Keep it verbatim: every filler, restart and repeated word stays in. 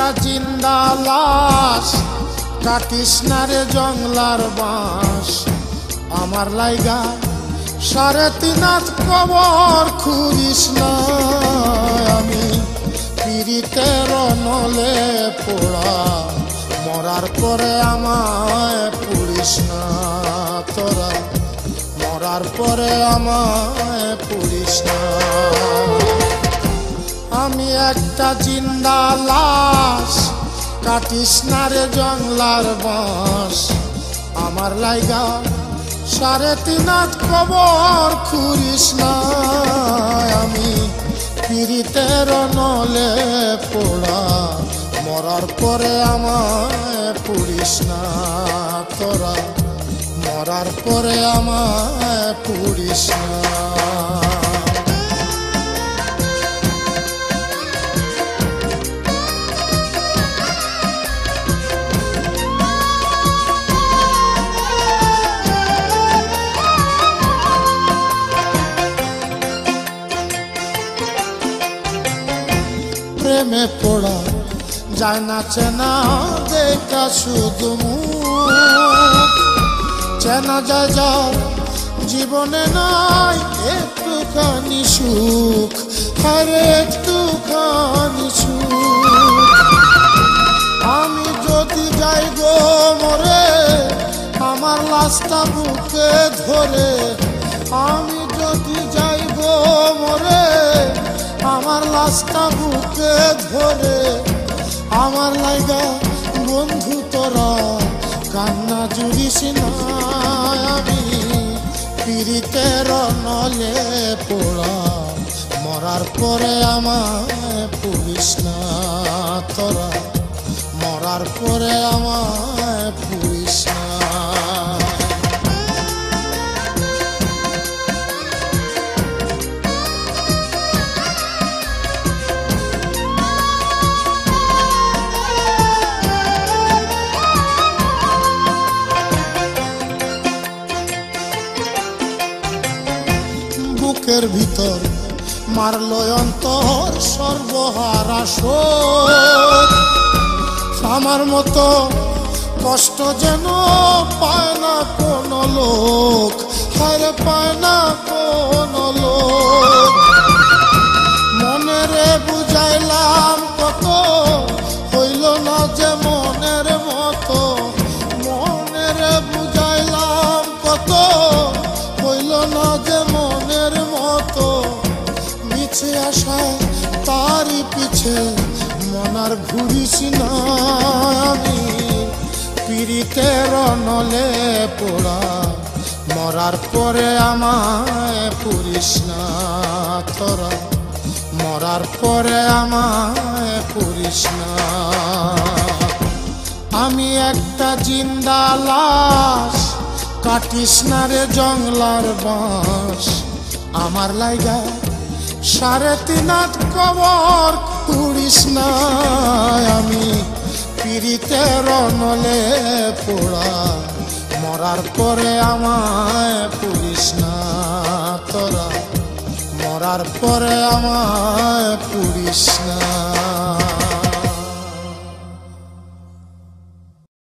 জিন্দা লাশ, কাটিস না রে জংলার বাঁশ। আমার লাইগা সাড়ে তিন হাত কবর খুঁড়িস না, আমি পীড়িতের নলে পোড়া, মরার পরে আমায় পুড়িস না তোরা, মরার পরে আমায় পুড়িস না। আমি একটা জিন্দা লাশ, কাটিস না রে জংলার বাঁশ। আমার লাইগা সাড়ে তিন হাত কবর খুঁড়িস না, আমি পীড়িতের নলে পোড়া, মরার পরে আমায় পুড়িস না তোরা, মরার পরে আমায় পুড়িস না। প্রেমে পড়া যায় না চেনা দেখা শুধু মুখ, চেনা যায় যার জীবনে নাই একটুখানি সুখ, আরে একটুখানি সুখ। আমি যদি যাই গো মরে আমার লাশটা বুকে ধরে, আমি যদি যাই গো মরে আমার লাশটা বুকে ধরে, আমার লাইগা বন্ধু তোরা কান্না জুড়িস না, আমি পীড়িতের নলে পোড়া, মরার পরে আমায় পুড়িস না তোরা, মরার পরে আমায় পুড়িস না। বুকের ভিতর মারলো অন্তর সর্বহারা শোক, আমার মতো কষ্ট যেন পায় না কোনো লোক, হারে পায় না কোনো লোক। মনেরে বুঝাইলাম কত, হইল না যে মনের মতো, মনেরে বুঝাইলাম কত, হইল না যে মনের মতো। মিছে আশায় তারই পিছে মনার ঘুরিস না, আমি পীড়িতের নলে পোড়া, মরার পরে আমায় পুড়িস না তোরা, মরার পরে আমায় পুড়িস না। আমি একটা জিন্দা লাশ, কাটিস না রে জংলার বাঁশ। আমার লাইগা সাড়ে তিন হাত কবর খুঁড়িস না, আমি পীড়িতের নলে পোড়া, মরার পরে আমায় পুড়িস না তোরা, মরার পরে আমায় পুড়িস না।